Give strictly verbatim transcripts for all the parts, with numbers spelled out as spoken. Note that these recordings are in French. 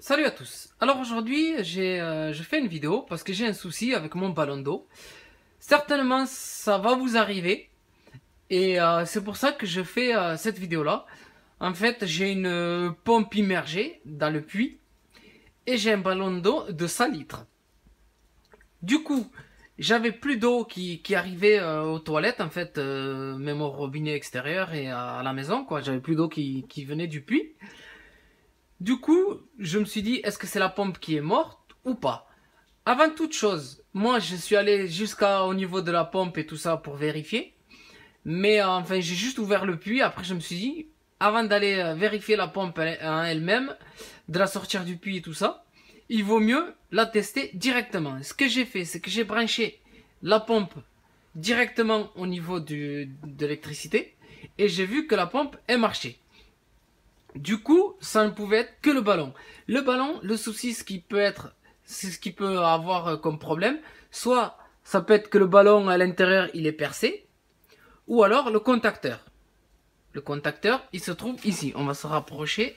Salut à tous. Alors aujourd'hui, j'ai, euh, je fais une vidéo parce que j'ai un souci avec mon ballon d'eau. Certainement, ça va vous arriver et euh, c'est pour ça que je fais euh, cette vidéo-là. En fait, j'ai une euh, pompe immergée dans le puits et j'ai un ballon d'eau de cent litres. Du coup, j'avais plus d'eau qui, qui arrivait euh, aux toilettes, en fait, euh, même au robinet extérieur et à, à la maison, quoi. J'avais plus d'eau qui, qui venait du puits. Du coup, je me suis dit, est-ce que c'est la pompe qui est morte ou pas? Avant toute chose, moi je suis allé jusqu'au niveau de la pompe et tout ça pour vérifier. Mais euh, enfin, j'ai juste ouvert le puits. Après, je me suis dit, avant d'aller euh, vérifier la pompe en elle-même, de la sortir du puits et tout ça, il vaut mieux la tester directement. Ce que j'ai fait, c'est que j'ai branché la pompe directement au niveau du, de l'électricité. Et j'ai vu que la pompe est marchée. Du coup, ça ne pouvait être que le ballon. Le ballon, le souci, ce qui peut être, c'est ce qui peut avoir comme problème. Soit, ça peut être que le ballon à l'intérieur, il est percé. Ou alors, le contacteur. Le contacteur, il se trouve ici. On va se rapprocher.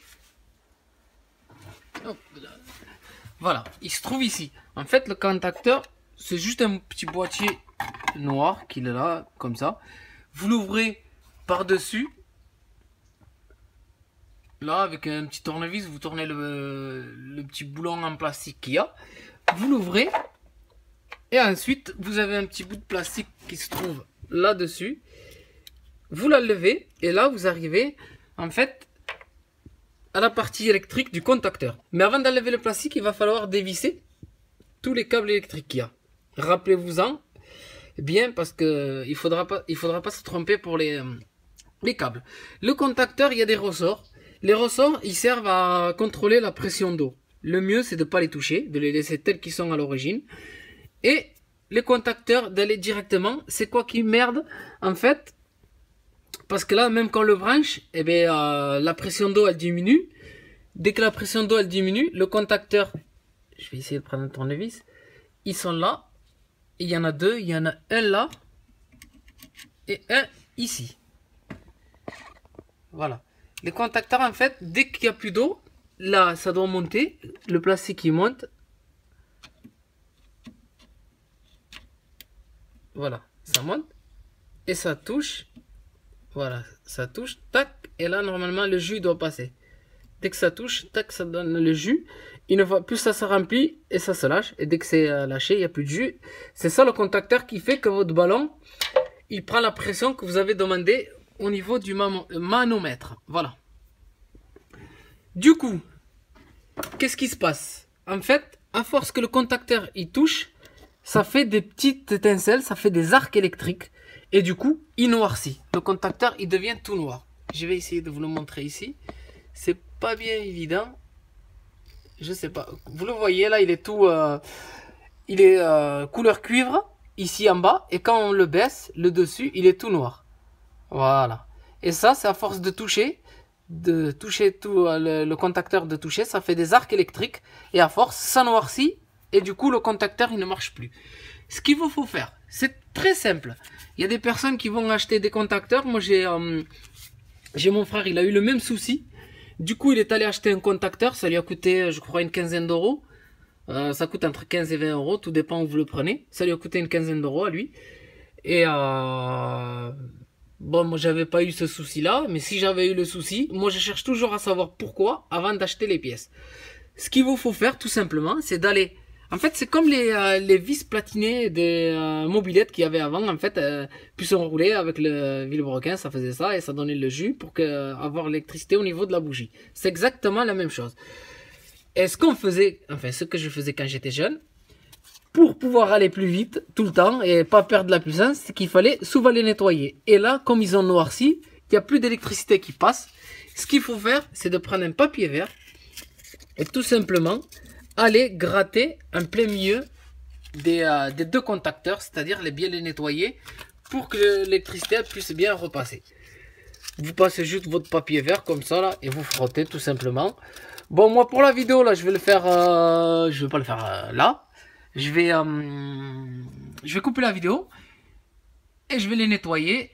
Voilà, il se trouve ici. En fait, le contacteur, c'est juste un petit boîtier noir qu'il est là, comme ça. Vous l'ouvrez par-dessus. Là, avec un petit tournevis, vous tournez le, le petit boulon en plastique qu'il y a. Vous l'ouvrez. Et ensuite, vous avez un petit bout de plastique qui se trouve là-dessus. Vous la levez. Et là, vous arrivez, en fait, à la partie électrique du contacteur. Mais avant d'enlever le plastique, il va falloir dévisser tous les câbles électriques qu'il y a. Rappelez-vous-en bien, parce que il faudra pas, il faudra pas se tromper pour les, les câbles. Le contacteur, il y a des ressorts. Les ressorts, ils servent à contrôler la pression d'eau. Le mieux, c'est de ne pas les toucher, de les laisser tels qu'ils sont à l'origine. Et les contacteurs, d'aller directement, c'est quoi qui merde, en fait, parce que là, même quand on le branche, eh bien, euh, la pression d'eau, elle diminue. Dès que la pression d'eau, elle diminue, le contacteur, je vais essayer de prendre un tournevis, ils sont là. Il y en a deux, il y en a un là, et un ici. Voilà. Les contacteurs, en fait, dès qu'il n'y a plus d'eau, là, ça doit monter. Le plastique, il monte. Voilà, ça monte. Et ça touche. Voilà, ça touche. Tac. Et là, normalement, le jus doit passer. Dès que ça touche, tac, ça donne le jus. Une fois plus, ça se remplit et ça se lâche. Et dès que c'est lâché, il n'y a plus de jus. C'est ça le contacteur qui fait que votre ballon, il prend la pression que vous avez demandé au niveau du manomètre. Voilà. Du coup, qu'est-ce qui se passe? En fait, à force que le contacteur il touche, ça fait des petites étincelles, ça fait des arcs électriques. Et du coup, il noircit. Le contacteur, il devient tout noir. Je vais essayer de vous le montrer ici. C'est pas bien évident. Je sais pas. Vous le voyez là, il est tout... Euh, il est euh, couleur cuivre, ici en bas. Et quand on le baisse, le dessus, il est tout noir. Voilà. Et ça, c'est à force de toucher, de toucher tout le, le contacteur, de toucher, ça fait des arcs électriques. Et à force, ça noircit. Et du coup, le contacteur, il ne marche plus. Ce qu'il vous faut faire, c'est très simple. Il y a des personnes qui vont acheter des contacteurs. Moi, j'ai euh, j'ai mon frère, il a eu le même souci. Du coup, il est allé acheter un contacteur. Ça lui a coûté, je crois, une quinzaine d'euros. Euh, ça coûte entre quinze et vingt euros. Tout dépend où vous le prenez. Ça lui a coûté une quinzaine d'euros à lui. Et... Euh, bon, moi, j'avais pas eu ce souci-là, mais si j'avais eu le souci, moi, je cherche toujours à savoir pourquoi avant d'acheter les pièces. Ce qu'il vous faut faire, tout simplement, c'est d'aller... En fait, c'est comme les, euh, les vis platinées des euh, mobylettes qu'il y avait avant. En fait, euh, puis s'enrouler avec le vilebrequin, ça faisait ça et ça donnait le jus pour que, euh, avoir l'électricité au niveau de la bougie. C'est exactement la même chose. Et ce qu'on faisait, enfin, ce que je faisais quand j'étais jeune, pour pouvoir aller plus vite tout le temps et pas perdre la puissance, c'est qu'il fallait souvent les nettoyer. Et là, comme ils ont noirci, il n'y a plus d'électricité qui passe. Ce qu'il faut faire, c'est de prendre un papier vert et tout simplement aller gratter en plein milieu des, euh, des deux contacteurs, c'est-à-dire les bien les nettoyer pour que l'électricité puisse bien repasser. Vous passez juste votre papier vert comme ça là et vous frottez tout simplement. Bon, moi pour la vidéo là, je vais le faire, euh, je vais pas le faire euh, là. Je vais, euh, je vais couper la vidéo et je vais les nettoyer.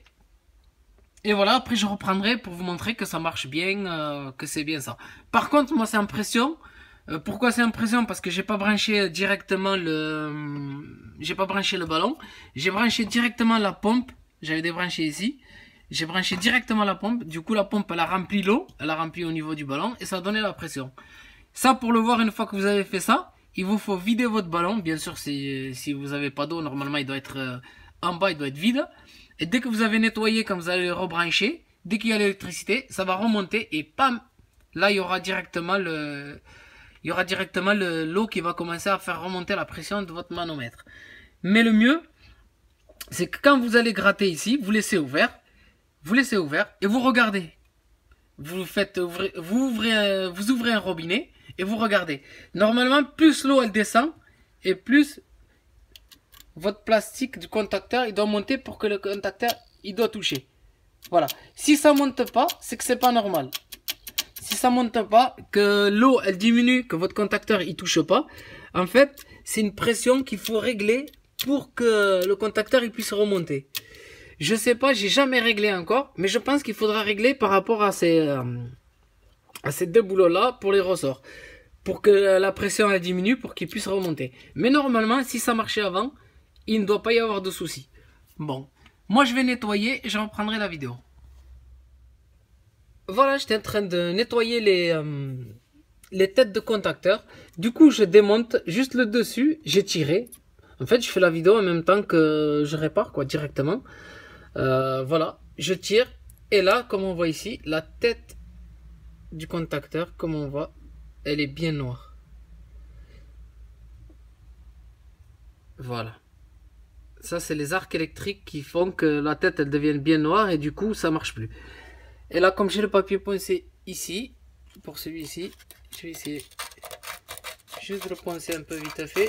Et voilà, après je reprendrai pour vous montrer que ça marche bien, euh, que c'est bien ça. Par contre, moi c'est en pression. Euh, pourquoi c'est en pression? Parce que j'ai pas branché directement le, j'ai pas branché le ballon. J'ai branché directement la pompe. J'avais débranché ici. J'ai branché directement la pompe. Du coup, la pompe, elle a rempli l'eau. Elle a rempli au niveau du ballon et ça a donné la pression. Ça, pour le voir, une fois que vous avez fait ça, il vous faut vider votre ballon. Bien sûr, si, si vous n'avez pas d'eau, normalement, il doit être euh, en bas, il doit être vide. Et dès que vous avez nettoyé, quand vous allez le rebrancher, dès qu'il y a l'électricité, ça va remonter et pam, là, il y aura directement le, il y aura directement l'eau qui va commencer à faire remonter la pression de votre manomètre. Mais le mieux, c'est que quand vous allez gratter ici, vous laissez ouvert, vous laissez ouvert et vous regardez. Vous faites ouvrir, vous ouvrez, un, vous ouvrez un robinet et vous regardez. Normalement, plus l'eau elle descend et plus votre plastique du contacteur il doit monter pour que le contacteur il doit toucher. Voilà. Si ça monte pas, c'est que c'est pas normal. Si ça monte pas, que l'eau elle diminue, que votre contacteur il touche pas, en fait c'est une pression qu'il faut régler pour que le contacteur il puisse remonter. Je sais pas, j'ai jamais réglé encore, mais je pense qu'il faudra régler par rapport à ces euh, à ces deux boulots là pour les ressorts, pour que la pression elle diminue, pour qu'il puisse remonter. Mais normalement, si ça marchait avant, il ne doit pas y avoir de soucis. Bon, moi je vais nettoyer et je reprendrai la vidéo. Voilà, j'étais en train de nettoyer les euh, les têtes de contacteurs. Du coup, je démonte juste le dessus, j'ai tiré. En fait, je fais la vidéo en même temps que je répare quoi directement. Euh, voilà, je tire et là, comme on voit ici, la tête du contacteur, comme on voit, elle est bien noire. Voilà. Ça, c'est les arcs électriques qui font que la tête, elle devienne bien noire et du coup, ça marche plus. Et là, comme j'ai le papier poncé ici, pour celui-ci, je vais essayer juste de le poncer un peu vite fait.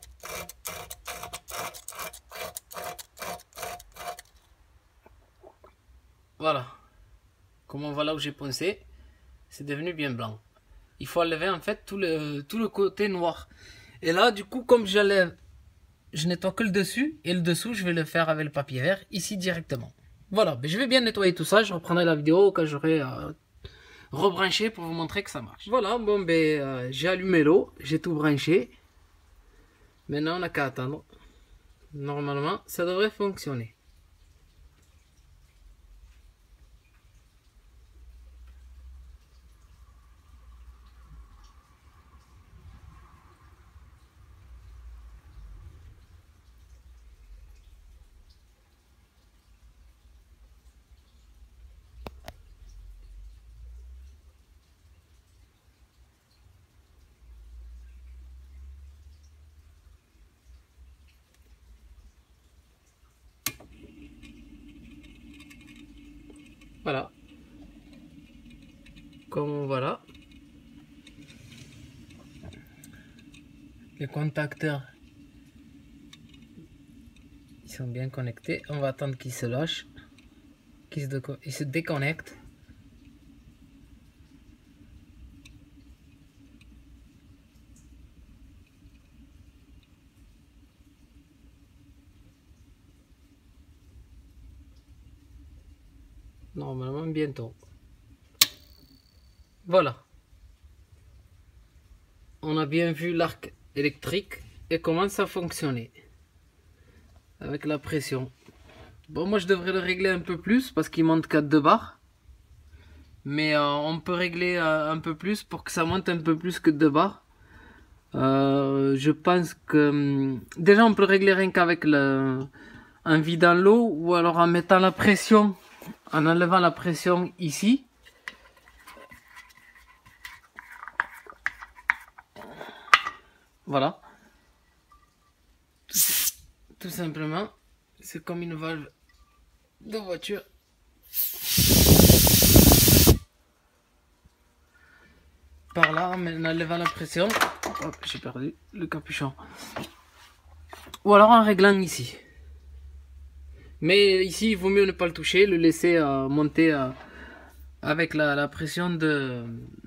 Voilà. Comme on voit là où j'ai poncé, c'est devenu bien blanc. Il faut enlever en fait tout le, tout le côté noir. Et là, du coup, comme j'enlève, je nettoie que le dessus et le dessous, je vais le faire avec le papier vert ici directement. Voilà, ben, je vais bien nettoyer tout ça. Je reprendrai la vidéo quand j'aurai euh, rebranché pour vous montrer que ça marche. Voilà, bon ben euh, j'ai allumé l'eau, j'ai tout branché. Maintenant, on n'a qu'à attendre. Normalement, ça devrait fonctionner. Voilà. Comme voilà. Les contacteurs, ils sont bien connectés. On va attendre qu'ils se lâchent, qu'ils se, ils se déconnectent. Normalement bientôt. Voilà. On a bien vu l'arc électrique et comment ça fonctionnait avec la pression. Bon, moi je devrais le régler un peu plus parce qu'il monte qu'à deux barres. Mais euh, on peut régler euh, un peu plus pour que ça monte un peu plus que deux barres. Euh, je pense que hum, déjà on peut le régler rien qu'avec le en vidant l'eau ou alors en mettant la pression, en enlevant la pression ici. Voilà. Tout, tout simplement, c'est comme une valve de voiture. Par là, en enlevant la pression. Hop, j'ai perdu le capuchon. Ou alors en réglant ici. Mais ici, il vaut mieux ne pas le toucher, le laisser euh, monter euh, avec la, la pression de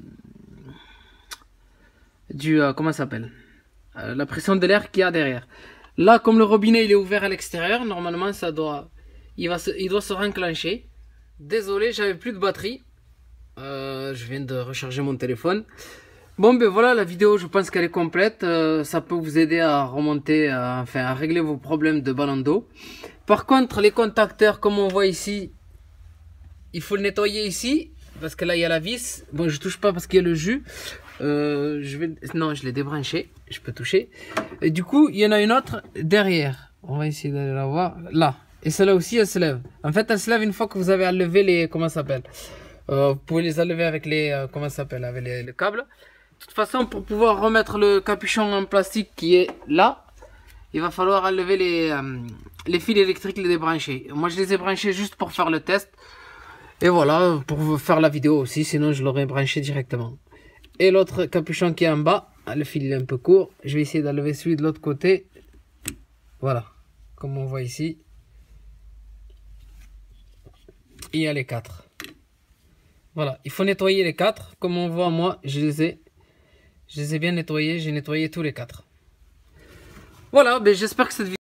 du euh, comment ça s'appelle euh, la pression de l'air qu'il y a derrière. Là, comme le robinet il est ouvert à l'extérieur, normalement ça doit il va se, il doit se renclencher. Désolé, j'avais plus de batterie. Euh, je viens de recharger mon téléphone. Bon ben voilà, la vidéo je pense qu'elle est complète, euh, ça peut vous aider à remonter, euh, enfin à régler vos problèmes de ballon d'eau. Par contre les contacteurs comme on voit ici, il faut le nettoyer ici, parce que là il y a la vis, bon je touche pas parce qu'il y a le jus, euh, je vais, non je l'ai débranché, je peux toucher. Et du coup il y en a une autre derrière, on va essayer d'aller la voir, là, et celle-là aussi elle se lève. En fait elle se lève une fois que vous avez enlevé les, comment ça s'appelle, euh, vous pouvez les enlever avec les, euh, comment ça s'appelle, avec les, les câbles. De toute façon, pour pouvoir remettre le capuchon en plastique qui est là, il va falloir enlever les, euh, les fils électriques, les débrancher. Moi, je les ai branchés juste pour faire le test. Et voilà, pour faire la vidéo aussi, sinon je l'aurais branché directement. Et l'autre capuchon qui est en bas, le fil est un peu court. Je vais essayer d'enlever celui de l'autre côté. Voilà, comme on voit ici. Il y a les quatre. Voilà, il faut nettoyer les quatre. Comme on voit, moi, je les ai... Je les ai bien nettoyés, j'ai nettoyé tous les quatre. Voilà, ben j'espère que cette vidéo...